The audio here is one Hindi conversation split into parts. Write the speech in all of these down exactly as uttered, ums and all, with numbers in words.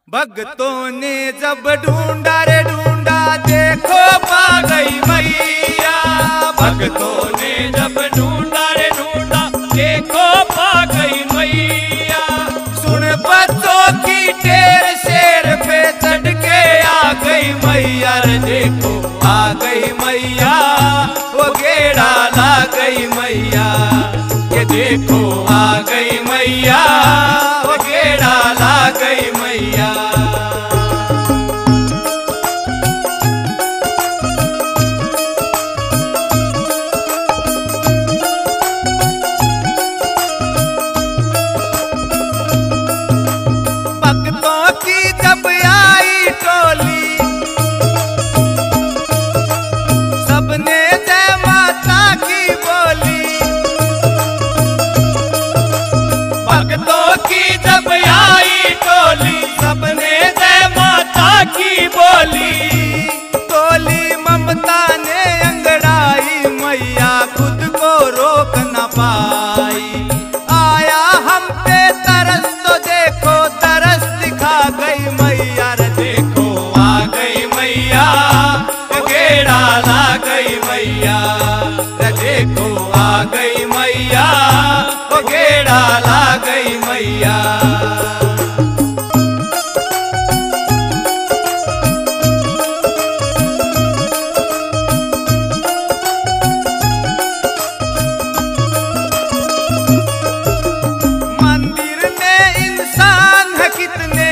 भक्तों ने जब ढूंढा रे ढूंढा देखो पा गई मैया। भक्तों ने जब ढूंढा रे ढूंढा देखो पा गई मैया। सुन बच्चों की ढेर शेर पे चढ़ के आ गई मैया रे देखो आ गई मैया। वो गेड़ा ला गई मैया ये देखो आ गई मैया। वो गेड़ा ला गई मैया। भक्तों की जब आई टोली सबने जय माता की बोली। भक्तों की जब आई टोली सबने जय माता की बोली। टोली ममता ने अंगड़ाई मैया खुद को रोक न पाई। आया हम पे तरस तो देखो तरस दिखा गई मैया रे देखो आ गई मैया। गेड़ा ला गई मैया रे देखो आ गई मैया। गेड़ा ला गई मैया। मंदिर में इंसान है कितने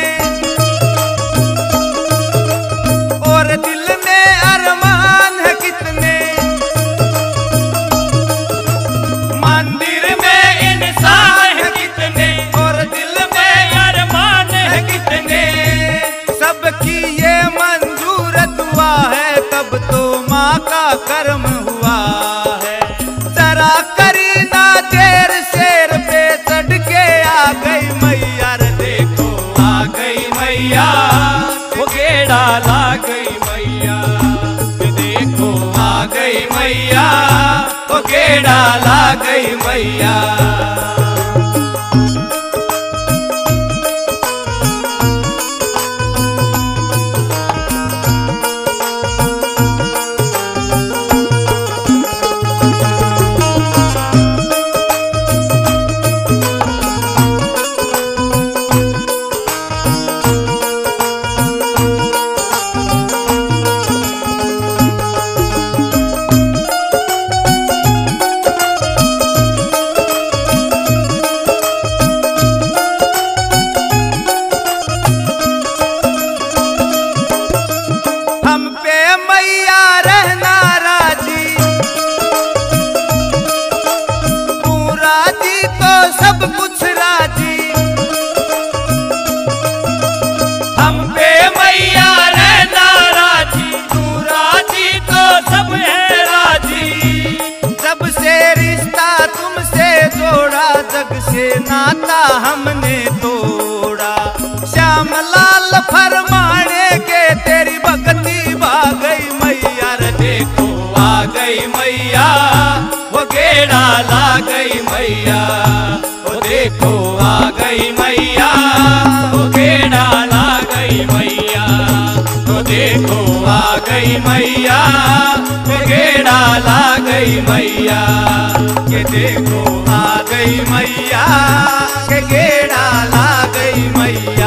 और दिल में अरमान है कितने। मंदिर में इंसान है कितने और दिल में अरमान है कितने। सबकी ये मंजूर दुआ है तब तो माँ का कर्म हुआ है। जरा करी ना देर शेर पे चढ़ के आ गई मैया रे देखो आ गई मैया। वो गेड़ा ला गई मैया ये देखो आ गई मैया। वो गेड़ा ला गई मैया। हम पे मैया रहना राजी तू राजी तो सब कुछ राजी। हम पे मैया रहना राजी तू राजी तो सब है राजी। जब से रिश्ता तुमसे जोड़ा जग से नाता हमने तोड़ा। श्याम लाल फरमाने के तेरी भक्ति भा गई मैया रे देखो आ गई मैया। वो गेड़ा ला गई मैया। वो देखो आ गई मैया। वो गेड़ा ला गई मैया। वो देखो आ गई मैया। वो गेड़ा ला गई मैया। ये देखो आ गई मैया। के गेड़ा ला गई मैया।